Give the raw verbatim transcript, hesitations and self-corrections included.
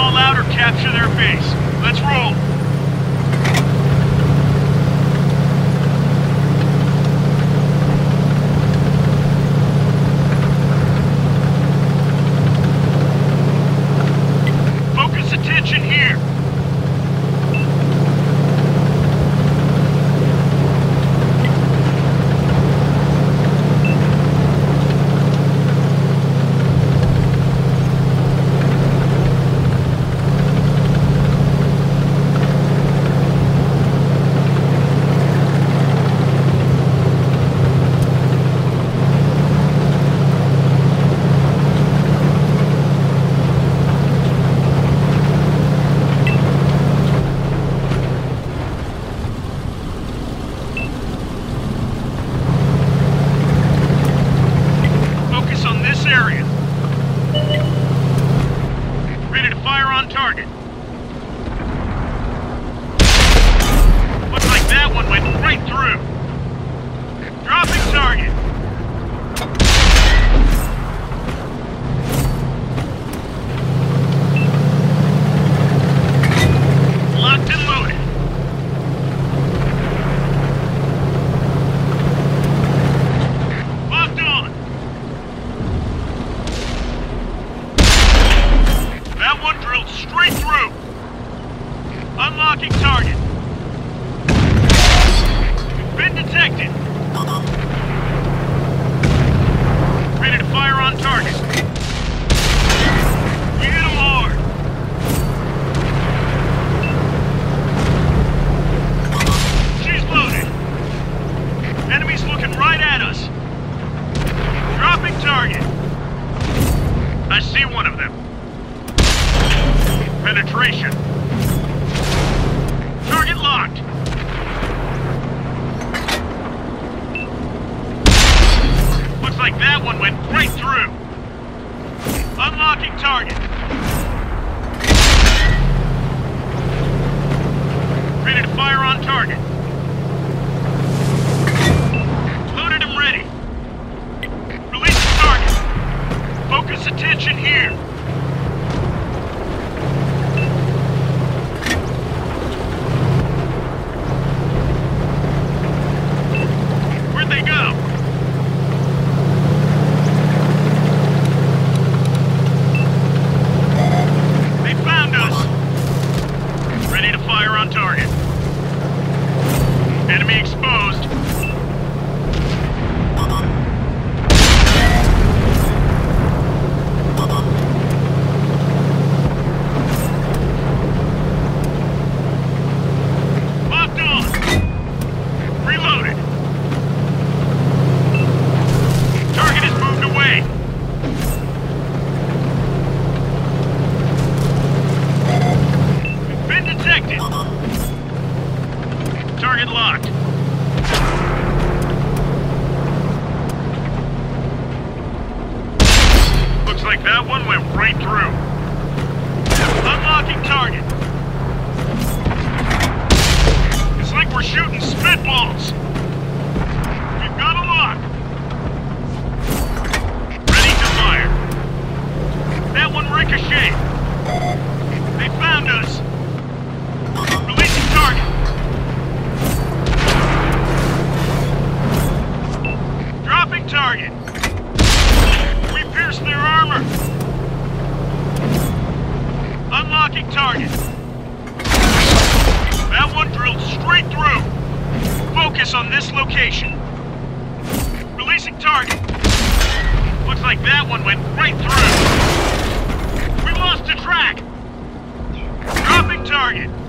all out or capture their base. Let's roll. Focus attention here. Area. Ready to fire on target. Looks like that one went right through. Dropping target. Locked and loaded. Locked on. That one drilled straight through. Unlocking target. Been detected. Ready to fire on target. We hit him hard. She's loaded. Enemies looking right at us. Dropping target. I see one of them. Penetration. Target locked. Looks like that one went right through. Unlocking target. Ready to fire on target. Loaded and ready. Release the target. Focus attention here. They go. They found us. Ready to fire on target. Enemy exposed. Locked on. Reloaded. Been detected. Target locked. Looks like that one went right through. Unlocking target. It's like we're shooting spitballs. We've got a lock. Ready to fire. That one ricocheted. They found us. Releasing target. Dropping target. We pierced their armor. Unlocking target. That one drilled straight through. Focus on this location. Releasing target. Looks like that one went right through. We lost the track. Dropping target.